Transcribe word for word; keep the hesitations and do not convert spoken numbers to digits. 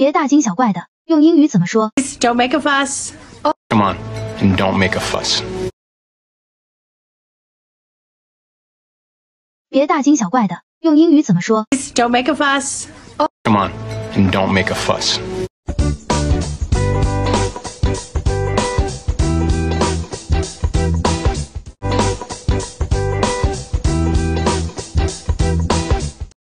别大惊小怪的，用英语怎么说 Don't make a fuss. Come on, and don't make a fuss. 别大惊小怪的，用英语怎么说 Don't make a fuss. Come on, and don't make a fuss.